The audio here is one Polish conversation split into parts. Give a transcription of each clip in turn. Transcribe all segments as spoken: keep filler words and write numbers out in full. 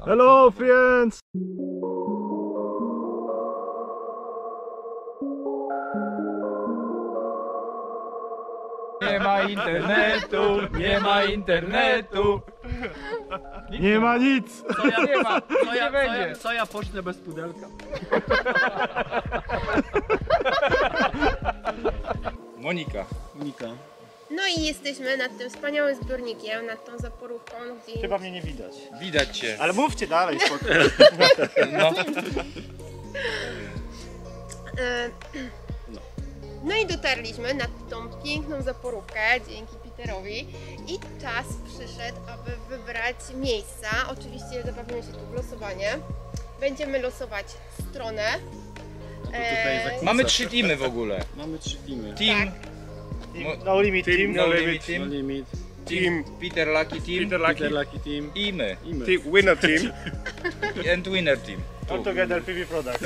Hello friends! Nie ma internetu, nie ma internetu. Nikt nie ma nic! Co ja nie ma, co ja, Co ja, co ja pocznę bez pudelka? Monika. Monika. No i jesteśmy nad tym wspaniałym zbiornikiem, nad tą zaporówką, gdzie... Chyba mnie nie widać. Widać cię. Ale mówcie dalej, spokojnie. No. E, No i dotarliśmy nad tą piękną zaporówkę dzięki Peterowi i czas przyszedł, aby wybrać miejsca. Oczywiście zabawimy się tu w losowanie. Będziemy losować stronę. E, Mamy trzy teamy w ogóle. Mamy trzy teamy. Team, Tak. Team, no limit team, no limit No team, limit. team, Peter Lucky team Peter Lucky. Peter Lucky team. i my. I my. team, winner team, And winner team. all together P V product.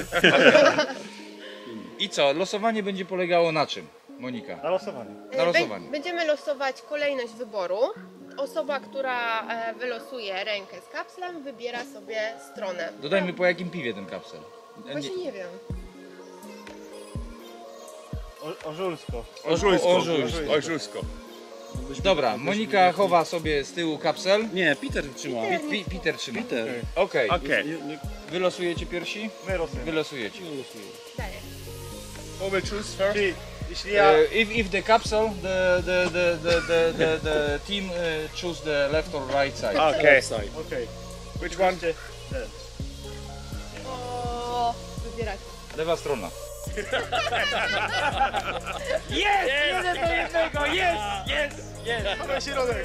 I co? Losowanie będzie polegało na czym, Monika? Na losowanie. Na e, losowanie. bę- Będziemy losować kolejność wyboru. Osoba, która e, wylosuje rękę z kapslem, wybiera sobie stronę. Dodajmy po jakim piwie ten kapsel. Właśnie nie wiem. O, ożulsko. Ożulsko. Ożulsko. Ożulsko. Dobra, Monika chowa sobie z tyłu kapsel. Nie, Peter trzyma. Peter. Pi- Pi- Peter trzyma. Peter. Okej. Okej. Nie, nie, Wylosujecie pierwsi? My losujemy. Wylosujecie. nie losuje. Daję. Who will choose first? Czyli, jeśli ja... Uh, if, if the capsule, the, the, the, the, the, the, the team uh, choose the left or right side. Okej. Left side. Okej. Which one? O, wybieracie. Lewa strona. Jest! Jeden do jednego! Jest! Jest! Jest! Na środek.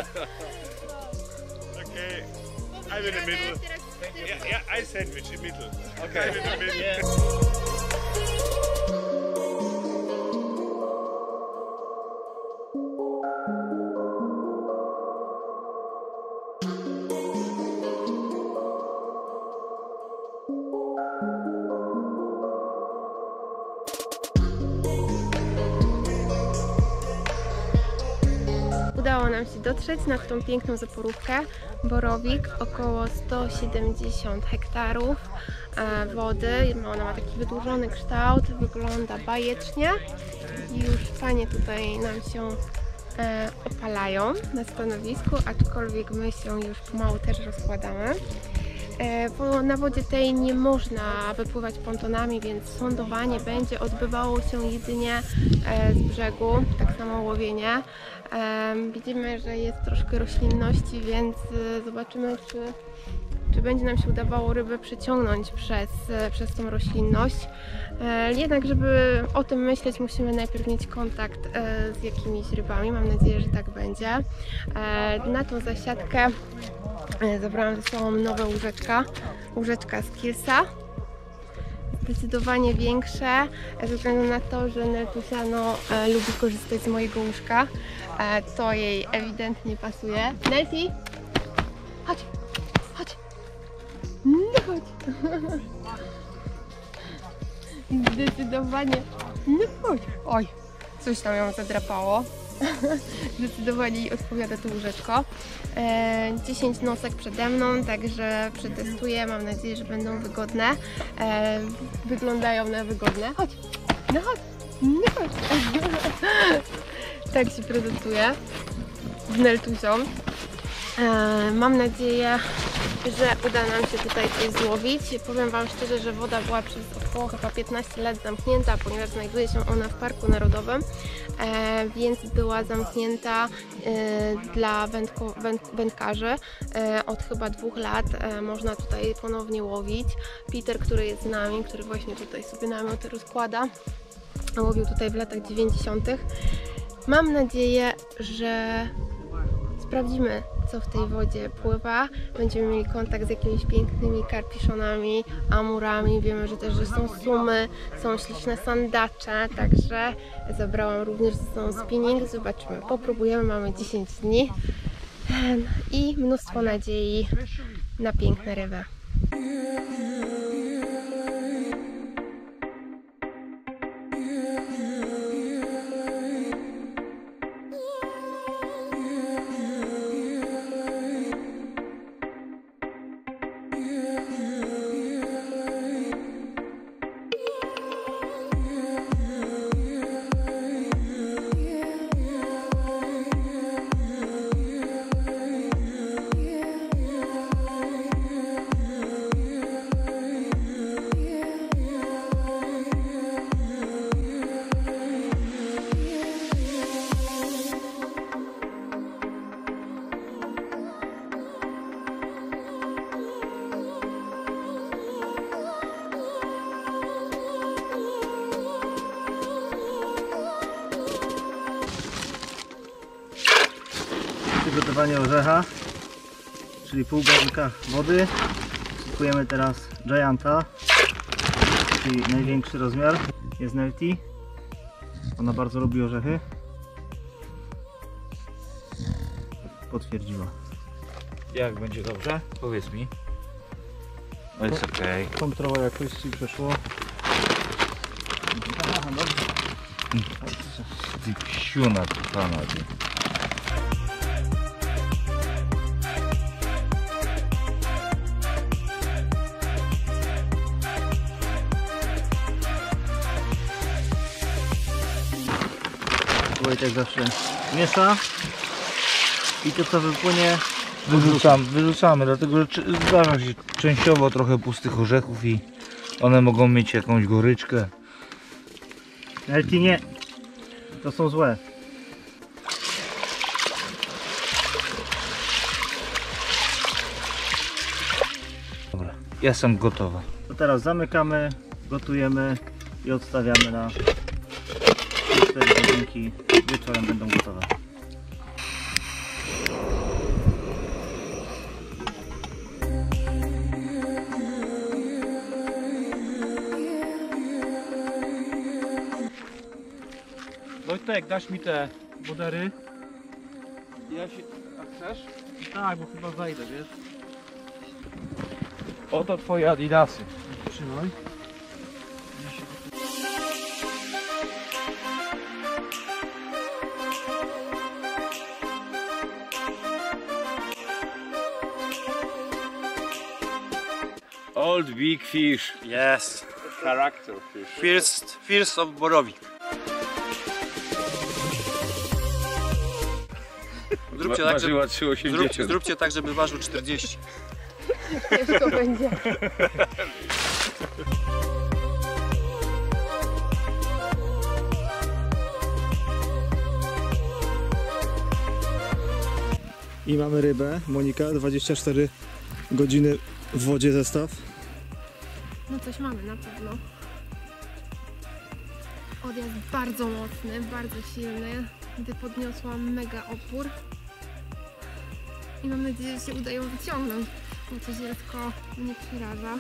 Okej. I'm in the middle. Teraz ty- Yeah, yeah, I sandwich in middle. Okay. I'm in the middle. Udało nam się dotrzeć nad tą piękną zaporówkę. Borowik, około sto siedemdziesiąt hektarów e, wody. Ona ma taki wydłużony kształt, wygląda bajecznie. I już panie tutaj nam się e, opalają na stanowisku, aczkolwiek my się już pomału też rozkładamy. E, bo na wodzie tej nie można wypływać pontonami, więc sądowanie będzie odbywało się jedynie e, z brzegu, tak samo łowienie. E, widzimy, że jest troszkę roślinności, więc e, zobaczymy, czy, czy będzie nam się udawało rybę przyciągnąć przez, e, przez tą roślinność. E, jednak, żeby o tym myśleć, musimy najpierw mieć kontakt e, z jakimiś rybami. Mam nadzieję, że tak będzie. E, na tą zasiadkę zabrałam ze sobą nowe łóżeczka, łóżeczka z Kilsa, zdecydowanie większe, ze względu na to, że Neltusia no, e, lubi korzystać z mojego łóżka, e, to jej ewidentnie pasuje. Nelti, chodź, chodź, no chodź. Zdecydowanie, no chodź, oj, coś tam ją zadrapało. Zdecydowanie jej odpowiada to łóżeczko. E, dziesięć nosek przede mną, także przetestuję. Mam nadzieję, że będą wygodne. E, wyglądają na wygodne. Chodź, no chodź, no chodź. Tak się prezentuje z Neltusią. E, mam nadzieję, że uda nam się tutaj coś złowić. Powiem Wam szczerze, że woda była przez około chyba piętnaście lat zamknięta, ponieważ znajduje się ona w Parku Narodowym, e, więc była zamknięta e, dla wędko, węd, wędkarzy. E, od chyba dwóch lat e, można tutaj ponownie łowić. Peter, który jest z nami, który właśnie tutaj sobie namiot rozkłada, łowił tutaj w latach dziewięćdziesiątych. Mam nadzieję, że sprawdzimy, co w tej wodzie pływa. Będziemy mieli kontakt z jakimiś pięknymi karpiszonami, amurami. Wiemy, że też że są sumy, są śliczne sandacze, także zabrałam również ze sobą spinning. Zobaczymy, popróbujemy, mamy dziesięć dni i mnóstwo nadziei na piękne ryby. zagotowanie orzecha, czyli pół garnka wody. Szykujemy teraz Gianta, czyli największy rozmiar. Jest Nelty. Ona bardzo lubi orzechy. Potwierdziła. Jak będzie dobrze? Powiedz mi. No jest okej. Kontrola jakości przeszło. Aha, dobrze. Ty psiuna kochana, ty. Wojtek zawsze miesza i to co wypłynie Wyrzucam, wyrzucamy, dlatego że czy- zdarza się częściowo trochę pustych orzechów i one mogą mieć jakąś goryczkę. Nelty nie, to są złe. Dobra, ja jestem gotowa. To teraz zamykamy, gotujemy i odstawiamy na cztery godzinki. Wieczorem będą gotowe. Wojtek, dasz mi te wodery? Ja się... A chcesz? Tak, bo chyba zajdę, wiesz? Oto twoje adidasy. Trzymaj. Old big fish. Yes. Character fish. First, first of Borowik. Zróbcie tak, żeby, Ważyła trzy zrób, osiemdziesiąt. zróbcie tak, żeby ważył czterdzieści. Ciężko będzie. I mamy rybę, Monika, dwadzieścia cztery godziny w wodzie zestaw. No coś mamy na pewno. Odjazd bardzo mocny, bardzo silny, gdy podniosłam mega opór. I mam nadzieję, że się uda ją wyciągnąć, bo coś lekko mnie przeraża.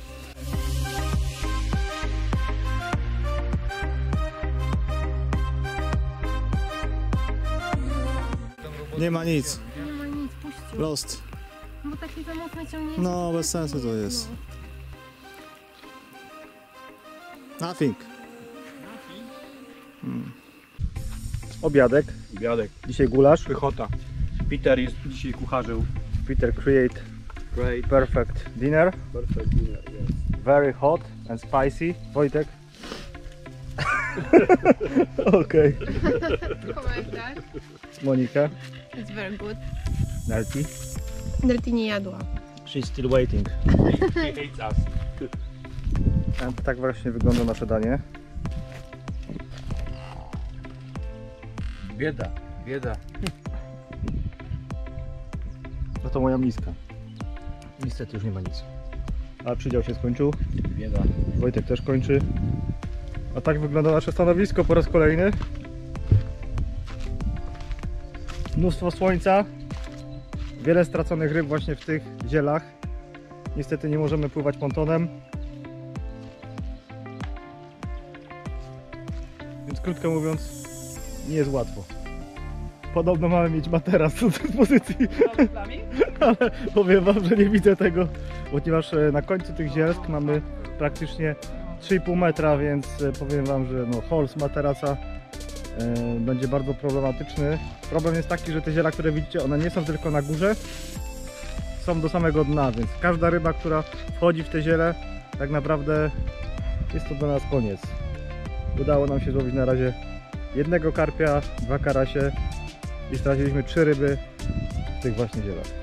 Nie ma nic, Nie ma nic, puścił. lost. Bo takie za mocne ciągnięcie. No, bez sensu to jest. Nothing. Hmm. Obiadek. Obiadek. Dzisiaj gulasz. Pychota. Peter jest dzisiaj kucharzem. Peter create Great. perfect dinner. Perfect dinner, yes. Very hot and spicy. Wojtek. Okej. Komentarz. Monika. It's very good. Nelty. Nelty nie jadła. She's still waiting. He hates us. A tak właśnie wygląda nasze danie. Bieda, bieda. No to moja miska. Niestety już nie ma nic. A przydział się skończył. Bieda. Wojtek też kończy. A tak wygląda nasze stanowisko po raz kolejny. Mnóstwo słońca. Wiele straconych ryb właśnie w tych zielach. Niestety nie możemy pływać pontonem. Więc krótko mówiąc, nie jest łatwo. Podobno mamy mieć materac do dyspozycji. Ale powiem wam, że nie widzę tego, ponieważ na końcu tych zielsk mamy praktycznie trzy i pół metra, więc powiem wam, że no, hol z materaca e, będzie bardzo problematyczny. Problem jest taki, że te ziela, które widzicie, one nie są tylko na górze, są do samego dna, więc każda ryba, która wchodzi w te ziele, tak naprawdę jest to dla nas koniec. Udało nam się złowić na razie jednego karpia, dwa karasie i straciliśmy trzy ryby w tych właśnie zielach.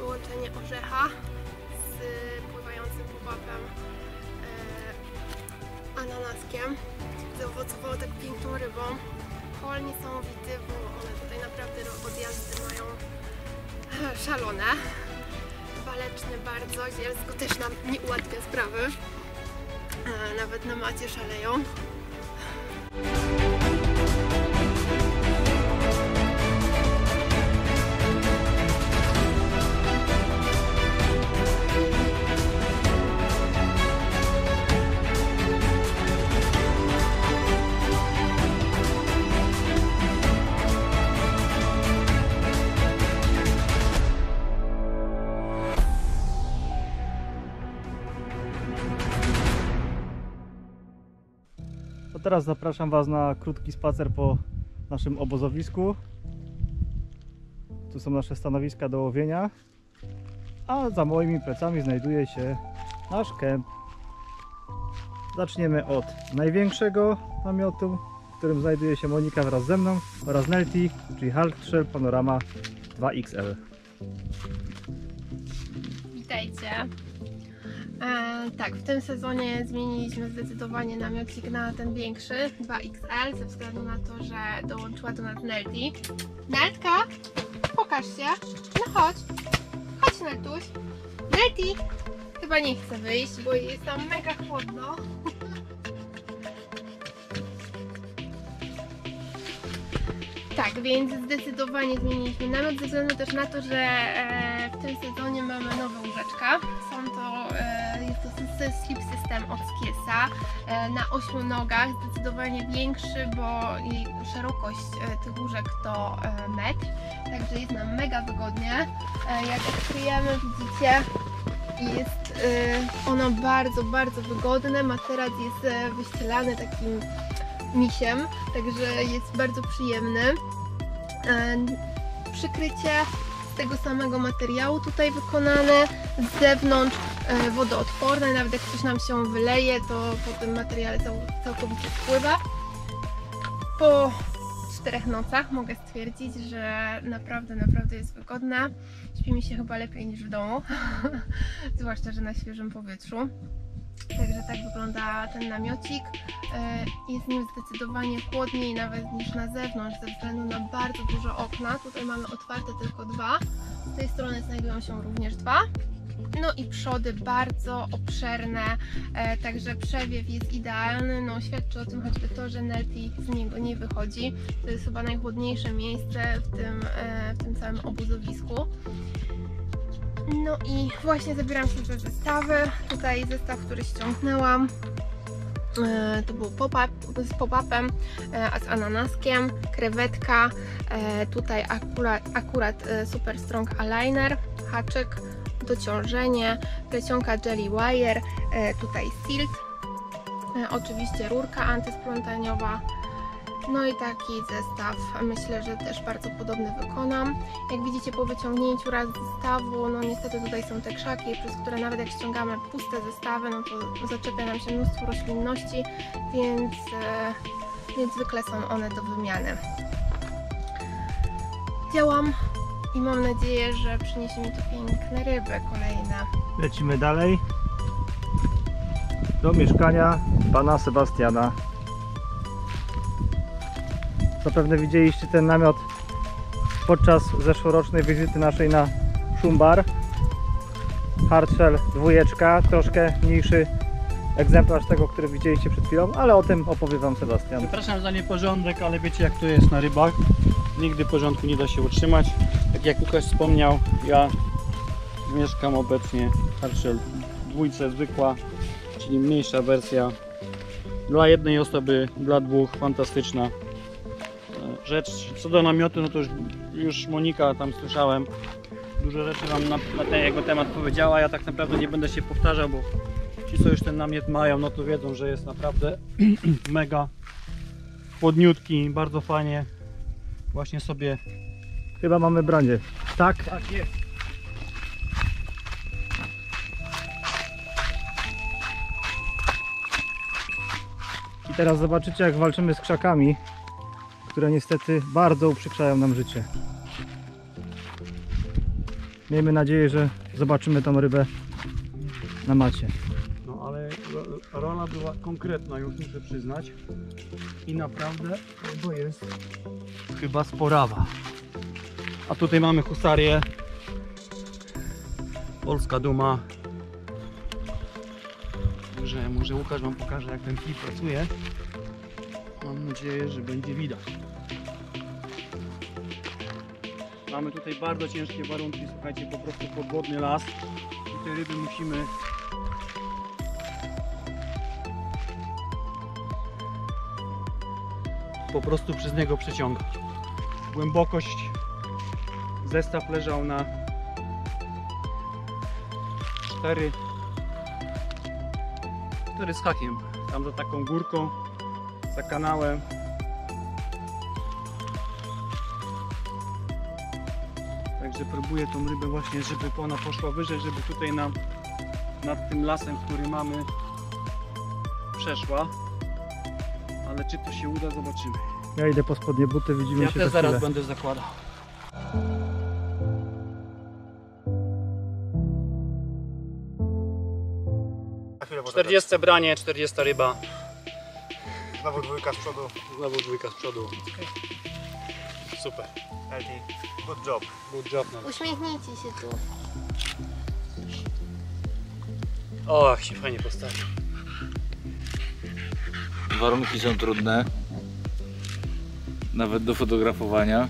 połączenie orzecha z pływającym pop-upem e, ananaskiem. Zaowocowało tak piękną rybą. Hol niesamowity, bo one tutaj naprawdę odjazdy mają szalone. Waleczny bardzo, zielsko też nam nie ułatwia sprawy. E, nawet na macie szaleją. To teraz zapraszam Was na krótki spacer po naszym obozowisku. Tu są nasze stanowiska do łowienia, a za moimi plecami znajduje się nasz kemp. Zaczniemy od największego namiotu, w którym znajduje się Monika wraz ze mną oraz Nelty, czyli Hardshell Panorama dwa X L. Witajcie. E, tak, w tym sezonie zmieniliśmy zdecydowanie namiotnik na ten większy, dwa X L, ze względu na to, że dołączyła do nas Nelty. Neltka, pokaż się. No chodź. Chodź, Neltuś. Nelty chyba nie chce wyjść, bo jest tam mega chłodno. Tak, więc zdecydowanie zmieniliśmy namiot ze względu też na to, że e, w tym sezonie mamy nowe łóżeczka. Są to, e, jest to Sleep System od Skillsa e, na ośmiu nogach, zdecydowanie większy, bo jej szerokość e, tych łóżek to e, metr, także jest nam mega wygodnie. E, jak odkryjemy, widzicie, jest e, ono bardzo, bardzo wygodne. Materac jest e, wyścielany takim misiem, także jest bardzo przyjemny. E, przykrycie z tego samego materiału tutaj wykonane, z zewnątrz e, wodoodporne, nawet jak coś nam się wyleje, to po tym materiale cał, całkowicie spływa. Po czterech nocach mogę stwierdzić, że naprawdę, naprawdę jest wygodna. Śpi mi się chyba lepiej niż w domu, zwłaszcza, że na świeżym powietrzu. Także tak wygląda ten namiocik. Jest nim zdecydowanie chłodniej nawet niż na zewnątrz, ze względu na bardzo duże okna. Tutaj mamy otwarte tylko dwa, z tej strony znajdują się również dwa. No i przody bardzo obszerne, także przewiew jest idealny. No, świadczy o tym choćby to, że Nelty z niego nie wychodzi. To jest chyba najchłodniejsze miejsce w tym, w tym całym obozowisku. No i właśnie zabieram się za zestawy. Tutaj zestaw, który ściągnęłam, e, to był pop-up z pop-upem, e, a z ananaskiem, krewetka, e, tutaj akurat, akurat e, Super Strong Aligner, haczyk, dociążenie, plecionka Jelly Wire, e, tutaj Silt, e, oczywiście rurka antysplątaniowa. No i taki zestaw, myślę, że też bardzo podobny wykonam. Jak widzicie, po wyciągnięciu raz zestawu, no niestety tutaj są te krzaki, przez które nawet jak ściągamy puste zestawy, no to zaczepia nam się mnóstwo roślinności, więc, e, więc zwykle są one do wymiany. Działam i mam nadzieję, że przyniesie mi to piękne ryby kolejne. Lecimy dalej do mieszkania pana Sebastiana. Zapewne widzieliście ten namiot podczas zeszłorocznej wizyty naszej na Szumbar. Hardshell dwójeczka, troszkę mniejszy egzemplarz tego, który widzieliście przed chwilą, ale o tym opowie Wam Sebastian. Przepraszam za nieporządek, ale wiecie jak to jest na rybach. Nigdy porządku nie da się utrzymać. Tak jak Łukasz wspomniał, ja mieszkam obecnie w Hardshell dwójce zwykła, czyli mniejsza wersja. Dla jednej osoby, dla dwóch, fantastyczna rzecz. Co do namiotu, no to już, już Monika tam słyszałem, dużo rzeczy Wam na, na ten jego temat powiedziała. Ja tak naprawdę nie będę się powtarzał, bo ci co już ten namiot mają, no to wiedzą, że jest naprawdę mega chłodniutki, bardzo fajnie. Właśnie sobie... Chyba mamy brandzie. Tak? Tak jest. I teraz zobaczycie, jak walczymy z krzakami, które niestety bardzo uprzykrzają nam życie. Miejmy nadzieję, że zobaczymy tą rybę na macie. No ale ro- rola była konkretna, już muszę przyznać. I naprawdę to jest chyba sporawa. A tutaj mamy husarię. Polska duma. Może, może Łukasz wam pokaże, jak ten kij pracuje. Mam nadzieję, że będzie widać. Mamy tutaj bardzo ciężkie warunki, słuchajcie, po prostu podwodny las. I te ryby musimy po prostu przez niego przeciągać. Głębokość, zestaw leżał na cztery z hakiem, tam za taką górką, za kanałem. Także próbuję tą rybę właśnie, żeby ona poszła wyżej, żeby tutaj nam nad tym lasem, który mamy, przeszła. Ale czy to się uda, zobaczymy. Ja idę po spodnie buty, widzimy Ja się też za zaraz chwilę. będę zakładał. czterdzieste branie, czterdziesta ryba. Znowu dwójka z przodu. Znowu dwójka z przodu. Super. Good job. Good job. No. Uśmiechnijcie się tu. O, jak się fajnie postawił. Warunki są trudne. Nawet do fotografowania.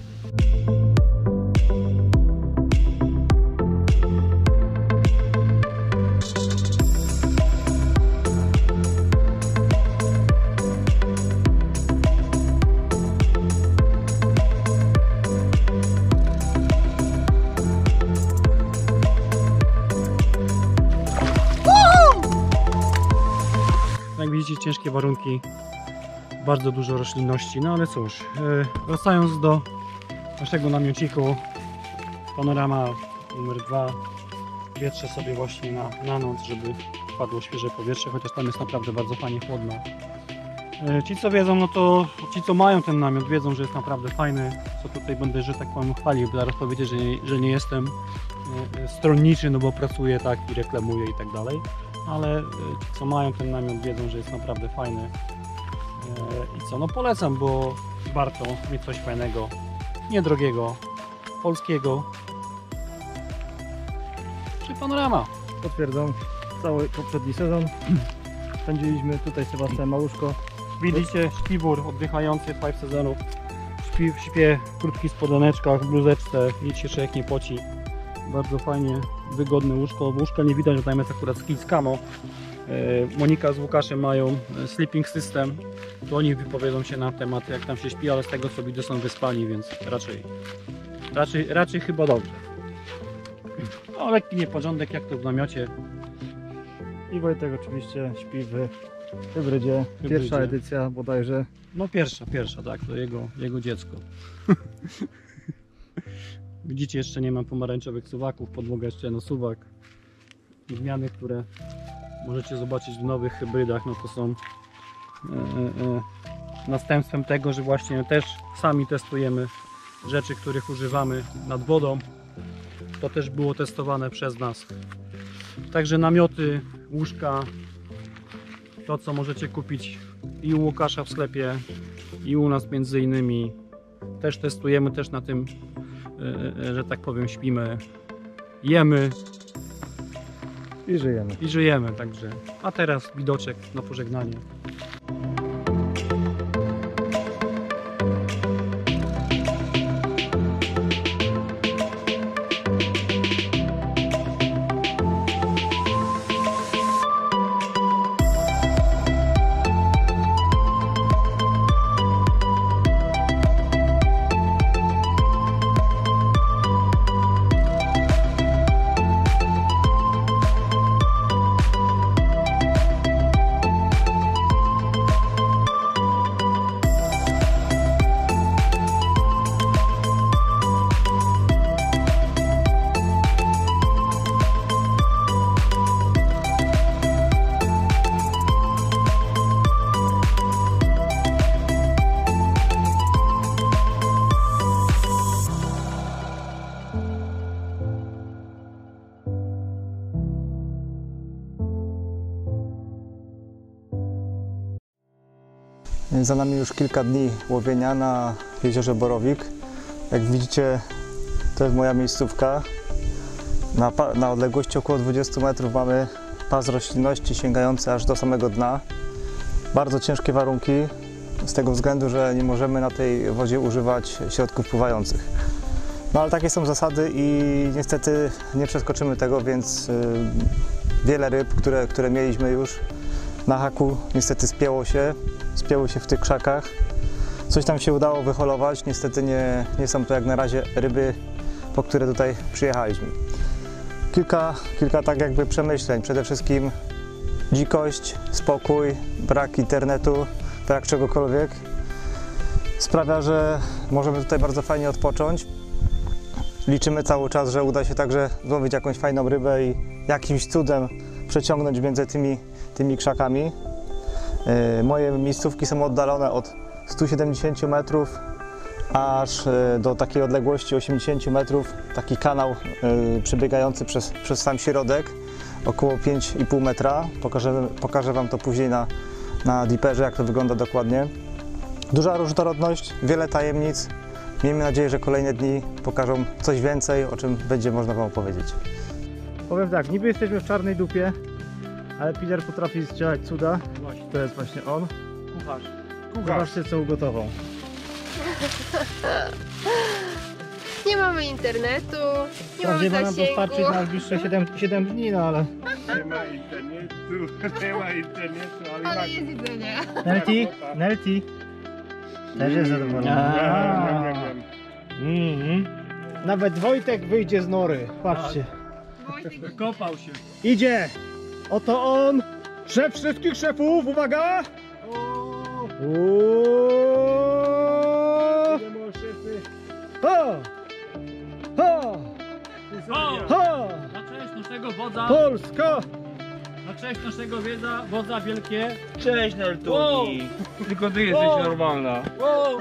Jak widzicie, ciężkie warunki, bardzo dużo roślinności, no ale cóż, yy, wracając do naszego namiociku, panorama numer dwa, wietrzę sobie właśnie na, na noc, żeby wpadło świeże powietrze, chociaż tam jest naprawdę bardzo fajnie chłodno. Yy, ci co wiedzą, no to ci co mają ten namiot wiedzą, że jest naprawdę fajny, co tutaj będę, że tak powiem, chwalił, zaraz powiedzieć, że nie, że nie jestem yy, stronniczy, no bo pracuję tak i reklamuję i tak dalej. Ale ci co mają ten namiot wiedzą, że jest naprawdę fajny. I co, no polecam, bo warto mieć coś fajnego, niedrogiego, polskiego. Czy panorama. Potwierdzam, cały poprzedni sezon spędziliśmy tutaj z Sebastianem Małuszko. Widzicie, śpiwór oddychający five sezonów. Śpi, śpię w krótkich spodeneczkach, w bluzeczce, nic się człowiek nie poci. Bardzo fajnie, wygodne łóżko. Łóżka nie widać, że tam jest akurat ski z camo. Monika z Łukaszem mają sleeping system. To oni wypowiedzą się na temat, jak tam się śpi, ale z tego co widzę, są wyspani, więc raczej, raczej, raczej chyba dobrze. No, lekki nieporządek, jak to w namiocie. I Wojtek oczywiście śpi w hybrydzie. Hybrydzie. Pierwsza edycja bodajże. No pierwsza, pierwsza, tak, to jego, jego dziecko. Widzicie, jeszcze nie mam pomarańczowych suwaków, podłoga jeszcze na suwak. I zmiany, które możecie zobaczyć w nowych hybrydach, no to są e, e, następstwem tego, że właśnie też sami testujemy rzeczy, których używamy nad wodą. To też było testowane przez nas. Także namioty, łóżka, to co możecie kupić i u Łukasza w sklepie, i u nas między innymi. Też testujemy, też na tym, że tak powiem, śpimy, jemy I żyjemy. i żyjemy. Także. A teraz widoczek na pożegnanie. Za nami już kilka dni łowienia na jeziorze Borowik. Jak widzicie, to jest moja miejscówka. Na, na odległości około dwudziestu metrów mamy pas roślinności sięgający aż do samego dna. Bardzo ciężkie warunki, z tego względu, że nie możemy na tej wodzie używać środków pływających. No ale takie są zasady i niestety nie przeskoczymy tego, więc y, wiele ryb, które, które mieliśmy już na haku, niestety spięło się, spięło się w tych krzakach. Coś tam się udało wyholować, niestety nie, nie są to jak na razie ryby, po które tutaj przyjechaliśmy. Kilka, kilka tak jakby przemyśleń, przede wszystkim dzikość, spokój, brak internetu, brak czegokolwiek sprawia, że możemy tutaj bardzo fajnie odpocząć. Liczymy cały czas, że uda się także złowić jakąś fajną rybę i jakimś cudem przeciągnąć między tymi, tymi krzakami. Yy, moje miejscówki są oddalone od stu siedemdziesięciu metrów aż do takiej odległości osiemdziesięciu metrów. Taki kanał yy, przebiegający przez, przez sam środek, około pięć i pół metra. Pokażę, pokażę Wam to później na, na diperze, jak to wygląda dokładnie. Duża różnorodność, wiele tajemnic. Miejmy nadzieję, że kolejne dni pokażą coś więcej, o czym będzie można Wam opowiedzieć. Powiem tak, niby jesteśmy w czarnej dupie, ale Peter potrafi zdziałać cuda. To jest właśnie on. Kucharz. Zobaczcie, co ugotował. Nie mamy internetu, nie Wprawdzie ma mamy nam zasięgu. dostarczyć na najbliższe siedem dni, no ale... Nie ma internetu, nie ma internetu, ale, Ale ma... jest jedzenie. Nelti, Nelti. Też jest zadowolony. Niam, niam, niam. Mhm. Nawet Wojtek wyjdzie z nory. Patrzcie. Wykopał się. Idzie! Oto on! Szef wszystkich szefów! Uwaga! Uuuu! Ho! Ho! O! Ho! Na cześć naszego wodza, Polska! na cześć naszego wiedza, wodza wielkie. Cześć Neltoni! Tylko ty jesteś Wow. normalna. Wow.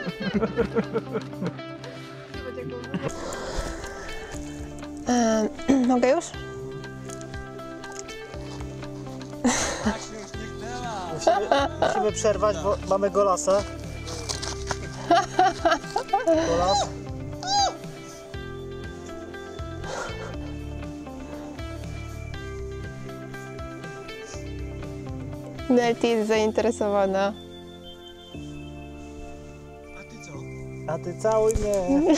E, mogę już? Musimy przerwać, bo mamy golasa. Golas. Nelti jest zainteresowana. A ty całuj mnie.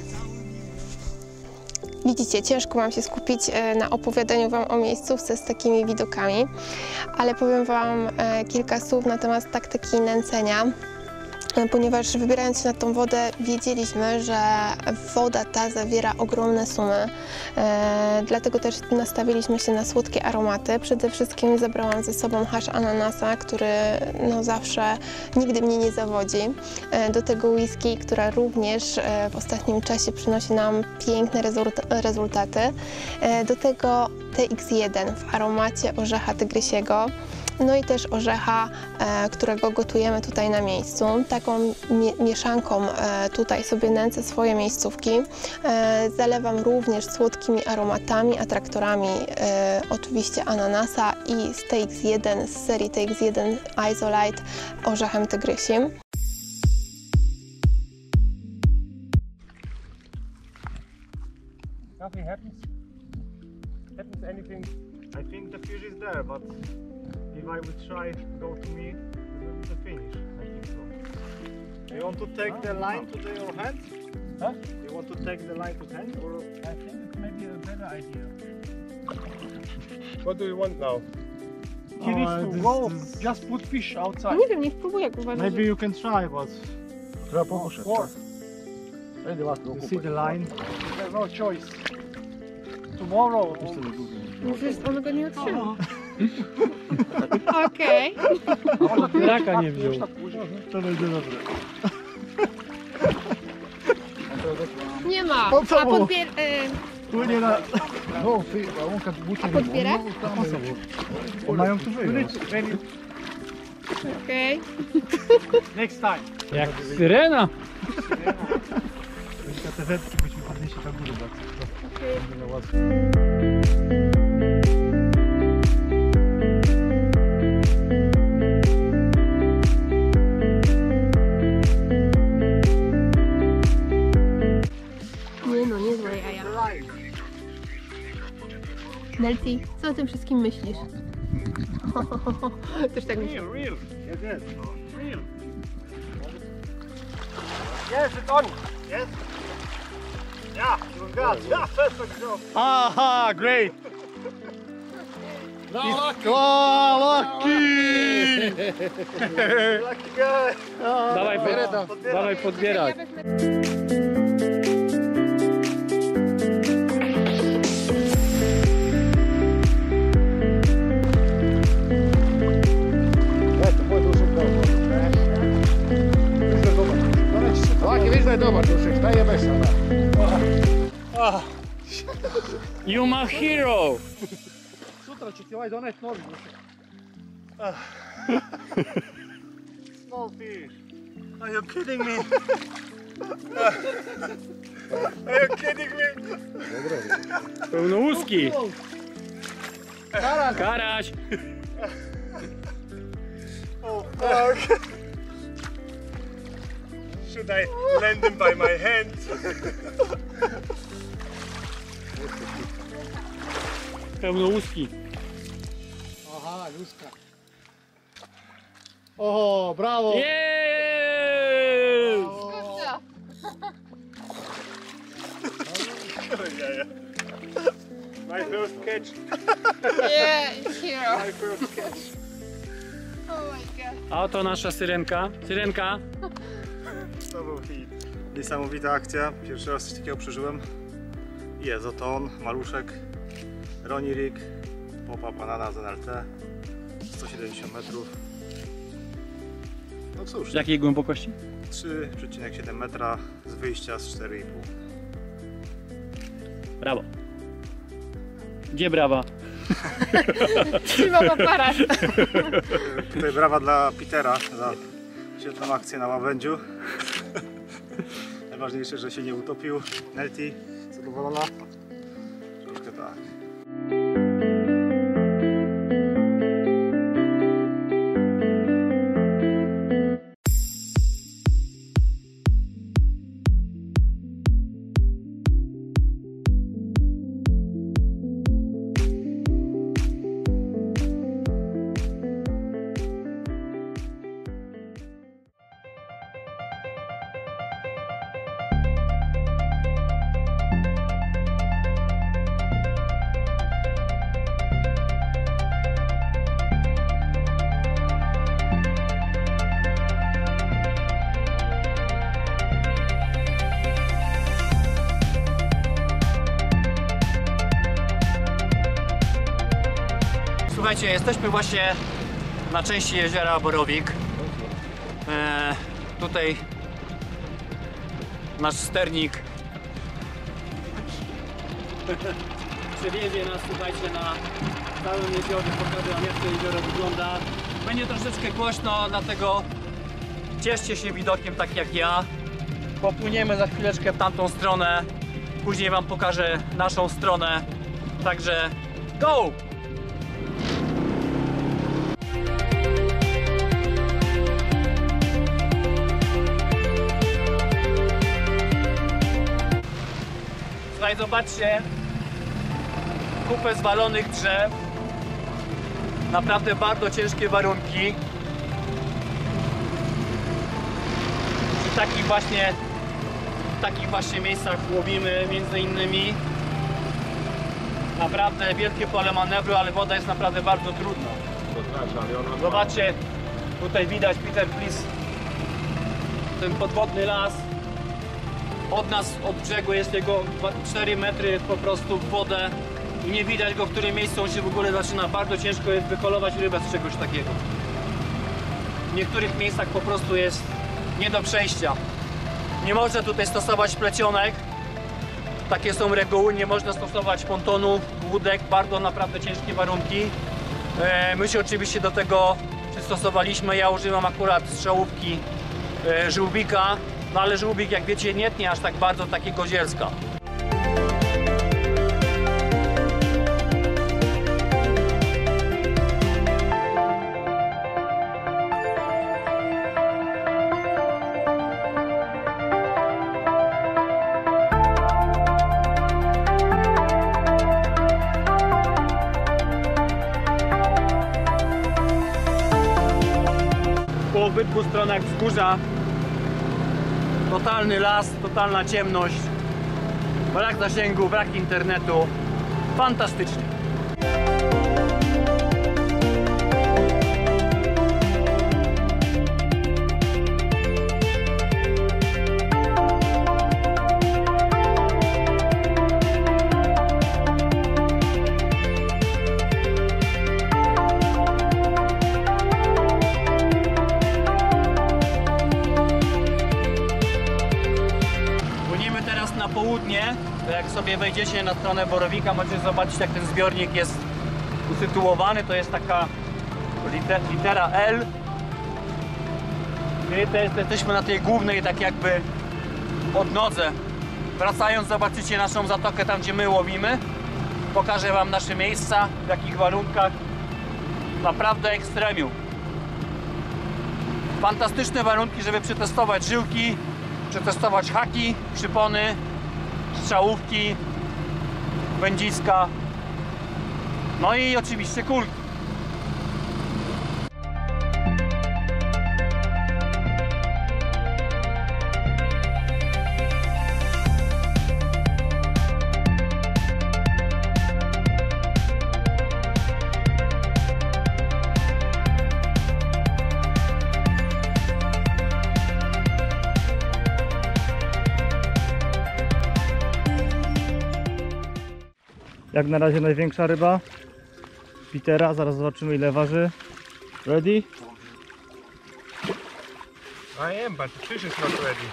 Widzicie, ciężko mam się skupić e, na opowiadaniu Wam o miejscówce z takimi widokami, ale powiem Wam e, kilka słów na temat taktyki nęcenia, e, ponieważ wybierając się na tą wodę wiedzieliśmy, że woda ta zawiera ogromne sumy, e, dlatego też nastawiliśmy się na słodkie aromaty. Przede wszystkim zabrałam ze sobą hasz ananasa, który no, zawsze nigdy mnie nie zawodzi. E, do tego whisky, która również e, w ostatnim czasie przynosi nam piękne rezulta rezultaty. E, do tego T X jeden w aromacie orzecha tygrysiego. No i też orzecha, e, którego gotujemy tutaj na miejscu. Taką mie mieszanką e, tutaj sobie nęcę swoje miejscówki. E, zalewam również słodkimi aromatami, atraktorami, e, oczywiście ananasa i z T X jeden, z serii T X jeden Isolite orzechem tygrysim. Nothing happens. Happens anything? I think the fish is there, but if I would try go to me, it's the finish. I think so. You want to take the line to the, your hand? Huh? You want to take the line to hand or? I think it may be a better idea. What do you want now? He needs Oh, to this- go, this- just put fish outside. Nie wiem, niech próbuję, jak uważam. Maybe you can try, but Trzeba pomóc. you see the line. There's no choice. Tomorrow. Przecież on go nie otrzyma. Okej. Raka nie wziął. To będzie dobre. Nie ma. Po co A mu? podbier... E, Płynie na... a podbiera? Mają tu wyjść. Okej. Next time. Jak syrena! Jeszcze te wędki byśmy podnieśli na górę. Okej. Będzie łatwiej. Nelci, co o tym wszystkim myślisz? Też tak myślę. Real, real. Yes, yes. Real. Yes, it's on! Yes? Yeah, you've got. Yeah, perfect job. Aha, great! No, lucky. Oh, lucky! Lucky guy! Dawaj, pod, dawaj podbierać. You my hero! Sutra će ti ovaj doneti novi dušek. Small fish. Are you kidding me? Are you kidding me? Pełnołuski! Karaś! Oh fuck! Should I land him by my hand? Pełnołuski! Aha, luska. O, brawo! Yes! My first catch. Yeah, hero. My first catch. Oh my god. A oto nasza syrenka. Syrenka! To był hit. Niesamowita akcja. Pierwszy raz coś takiego przeżyłem. Jest oto on, maluszek. Ronnie Rig. Popa Banana z N L T. sto siedemdziesiąt metrów. No cóż, Jakiej głębokości? trzy przecinek siedem metra z wyjścia z cztery i pół. Brawo! Gdzie brawa? Trzymam aparat. Tutaj brawa dla Petera za świetną akcję na łabędziu. Najważniejsze, że się nie utopił. Nelti, zadowolona? Troszkę tak. Słuchajcie, jesteśmy właśnie na części jeziora Borowik. E, tutaj nasz sternik przewiezie nas, słuchajcie, na całym jeziorze, pokażę wam, jak to jezioro wygląda. Będzie troszeczkę głośno, dlatego cieszcie się widokiem tak jak ja. Popłyniemy za chwileczkę w tamtą stronę, później wam pokażę naszą stronę, także go! Tutaj zobaczcie kupę zwalonych drzew, naprawdę bardzo ciężkie warunki. W takich właśnie, w takich właśnie miejscach łowimy między innymi. Naprawdę wielkie pole manewru, ale woda jest naprawdę bardzo trudna. Zobaczcie, tutaj widać, Peter, please, ten podwodny las. Od nas, od brzegu jest jego cztery metry po prostu w wodę i nie widać go, w którym miejscu on się w ogóle zaczyna. Bardzo ciężko jest wyholować rybę z czegoś takiego. W niektórych miejscach po prostu jest nie do przejścia. Nie można tutaj stosować plecionek. Takie są reguły, nie można stosować pontonów, łódek, bardzo naprawdę ciężkie warunki. My się oczywiście do tego przystosowaliśmy. Ja używam akurat strzałówki żółwika. No ale żółwik, jak wiecie, nie tnie aż tak bardzo takiego zielska. obydwu stronach wzgórza. Totalny las, totalna ciemność. Brak zasięgu, brak internetu. Fantastycznie. Na południe, to jak sobie wejdziecie na stronę Borowika, możecie zobaczyć, jak ten zbiornik jest usytuowany. To jest taka liter, litera L. My też jesteśmy na tej głównej, tak jakby odnodze. Wracając, zobaczycie naszą zatokę, tam gdzie my łowimy. Pokażę wam nasze miejsca, w jakich warunkach. Naprawdę ekstremium. Fantastyczne warunki, żeby przetestować żyłki, przetestować haki, przypony, strzałówki, wędziska, no i oczywiście kulki. Jak na razie największa ryba Petera, zaraz zobaczymy ile waży. Ready? I am, but the fish is not ready.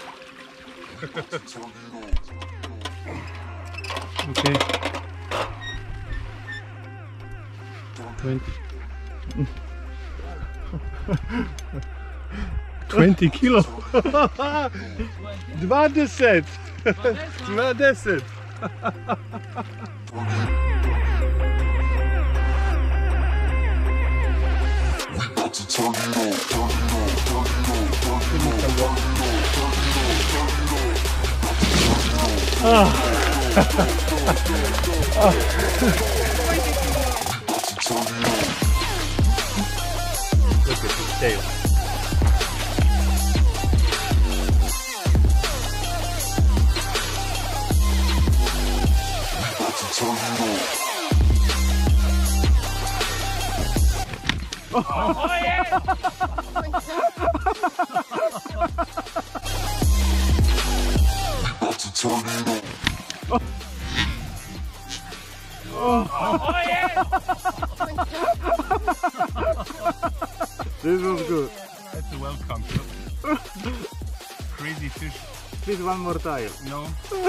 Okay. twenty. twenty kilo. Dvadeset. Dvadeset. Look at his tail. Oh, yeah! Oh, yeah! This was good. That's a welcome. Crazy fish. Please one more time. No.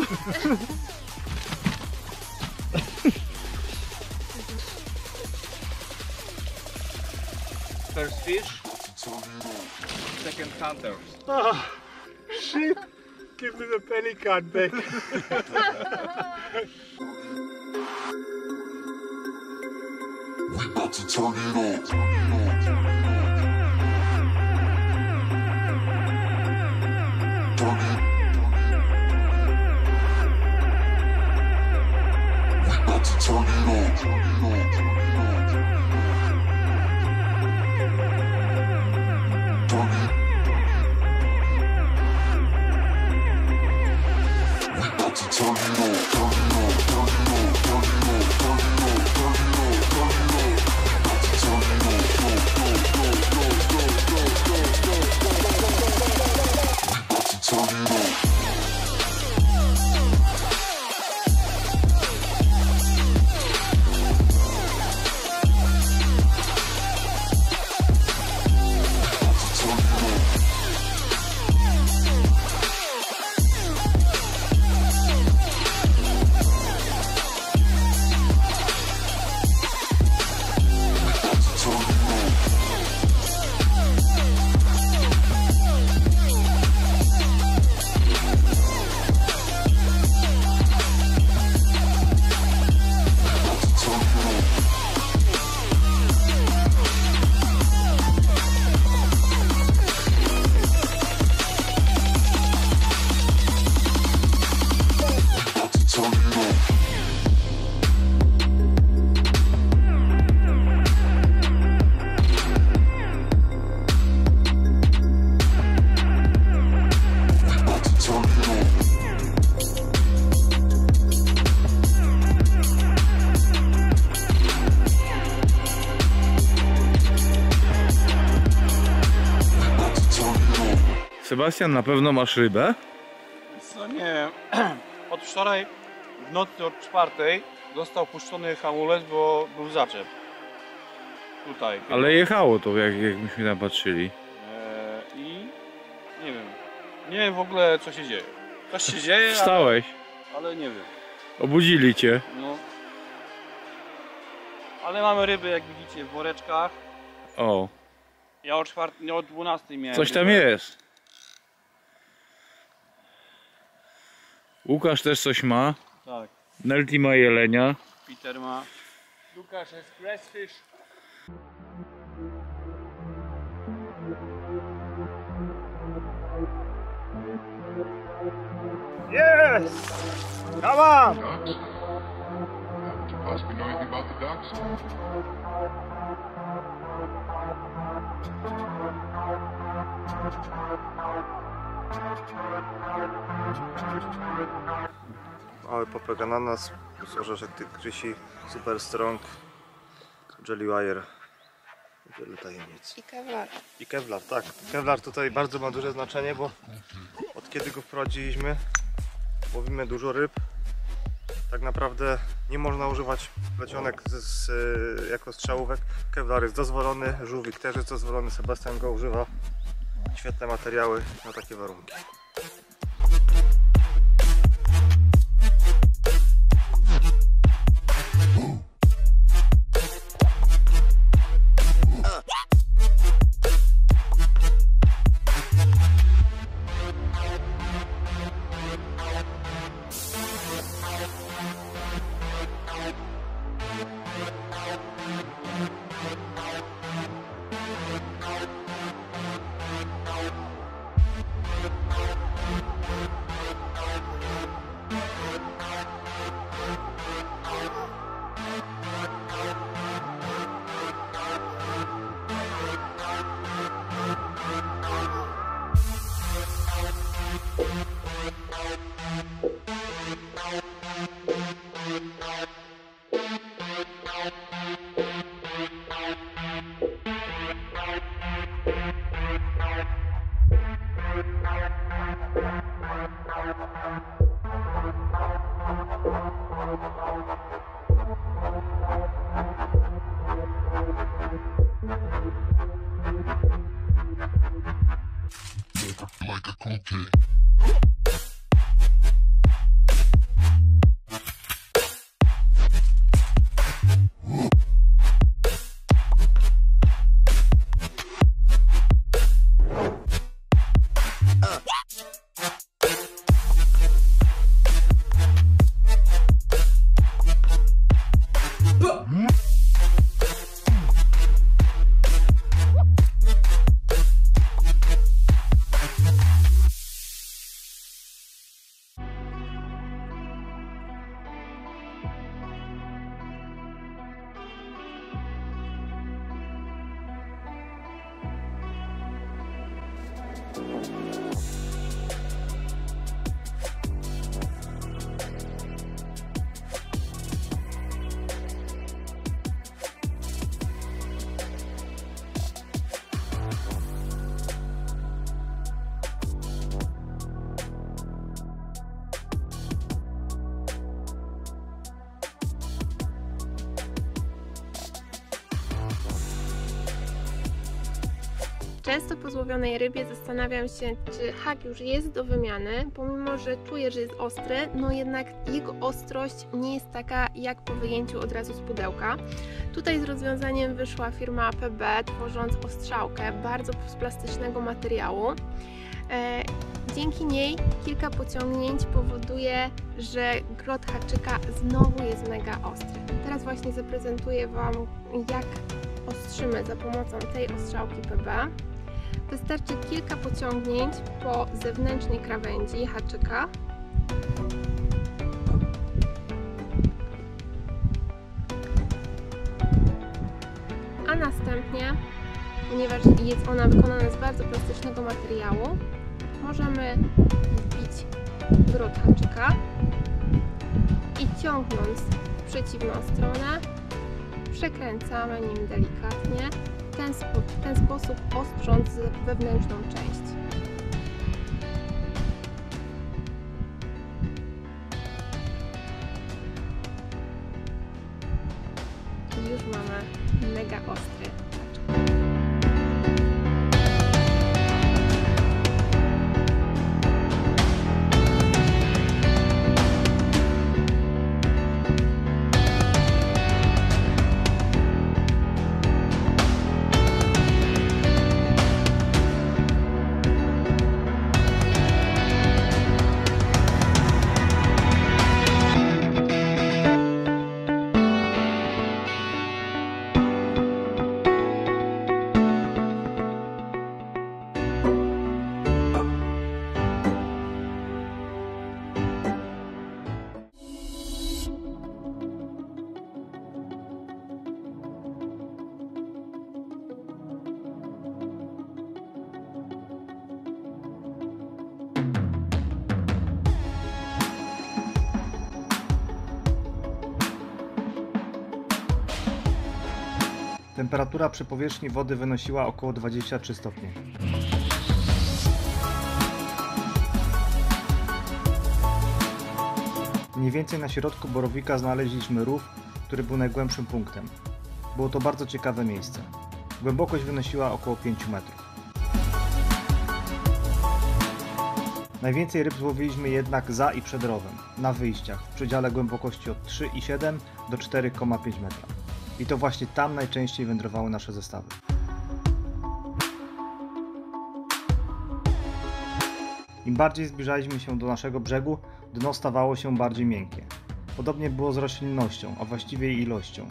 First fish, second hunters. Oh, shit! Give me the pelican back. We about to turn it on. Turn it. We about to turn it on. Turn it on. Sebastian, na pewno masz rybę? Co nie, od wczoraj w nocy od czwartej został puszczony hamulec, bo był zaczep. Tutaj. Ale jechało to, jak, jak myśmy tam patrzyli. Eee, I nie wiem. Nie wiem w ogóle co się dzieje. Coś się dzieje, ale, Wstałeś, ale nie wiem. obudzili cię. No. Ale mamy ryby, jak widzicie, w woreczkach. O, Ja o czwartej, nie o dwunastej miałem. coś tam rybę. jest. Łukasz też coś ma. Tak. Nelty ma jelenia. Peter ma. Lukasz jest pressfish. Yes! Come on! Ducks? Haven't you possibly know anything about the ducks? Mały popek ananas, plus orzeszek tygrysi, super strong, jelly wire, wiele tajemnic. I kawałek. I kevlar, tak. Kevlar tutaj bardzo ma duże znaczenie, bo od kiedy go wprowadziliśmy, łowimy dużo ryb. Tak naprawdę nie można używać plecionek z, z, jako strzałówek. Kevlar jest dozwolony, żółwik też jest dozwolony, Sebastian go używa. Świetne materiały na takie warunki. Like a cocaine. Często po złowionej rybie zastanawiam się, czy hak już jest do wymiany, pomimo że czuję, że jest ostry, no jednak jego ostrość nie jest taka jak po wyjęciu od razu z pudełka. Tutaj z rozwiązaniem wyszła firma P B, tworząc ostrzałkę bardzo z plastycznego materiału. E, dzięki niej kilka pociągnięć powoduje, że grot haczyka znowu jest mega ostry. Teraz właśnie zaprezentuję Wam, jak ostrzymy za pomocą tej ostrzałki P B. Wystarczy kilka pociągnięć po zewnętrznej krawędzi haczyka. A następnie, ponieważ jest ona wykonana z bardzo plastycznego materiału, możemy wbić grot haczyka i ciągnąc w przeciwną stronę, przekręcamy nim delikatnie, w ten, spo, w ten sposób ostrząc wewnętrzną część. i już mamy mega ostry. Temperatura przy powierzchni wody wynosiła około dwadzieścia trzy stopnie. Mniej więcej na środku borowika znaleźliśmy rów, który był najgłębszym punktem. Było to bardzo ciekawe miejsce. Głębokość wynosiła około pięć metrów. Najwięcej ryb złowiliśmy jednak za i przed rowem, na wyjściach, w przedziale głębokości od trzy i siedem do cztery i pięć metra. I to właśnie tam najczęściej wędrowały nasze zestawy. Im bardziej zbliżaliśmy się do naszego brzegu, dno stawało się bardziej miękkie. Podobnie było z roślinnością, a właściwie jej ilością.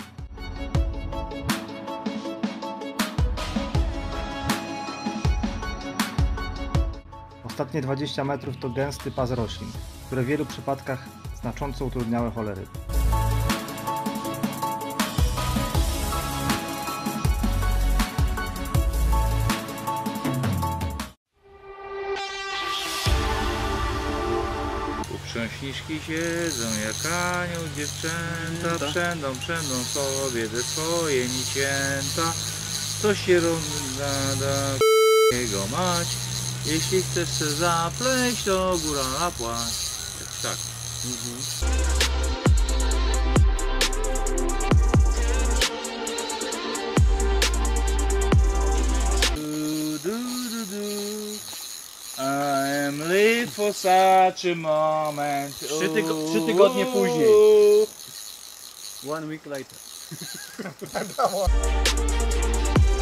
Ostatnie dwadzieścia metrów to gęsty pas roślin, które w wielu przypadkach znacząco utrudniały holę ryb. Książniczki siedzą jak anioł, dziewczęta przędą, przędą sobie te swoje nicięta. To się rozgada jego mać, jeśli chcesz se zapleść, to góra na płać. Tak. Mhm. I am live for such a moment. Trzy, tygo trzy tygodnie później. One week later.